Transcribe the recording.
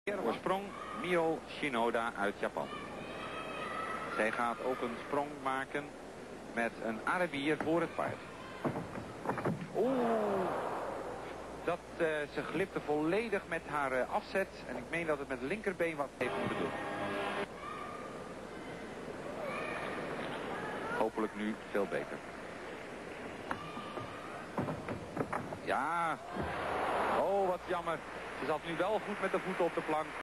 Oorsprong Mio Shinoda uit Japan. Zij gaat ook een sprong maken met een Arabier voor het paard. Ze glipte volledig met haar afzet en ik meen dat het met het linkerbeen wat heeft moeten doen. Hopelijk nu veel beter. Ja. Oh, wat jammer. Ze zat nu wel goed met de voeten op de plank.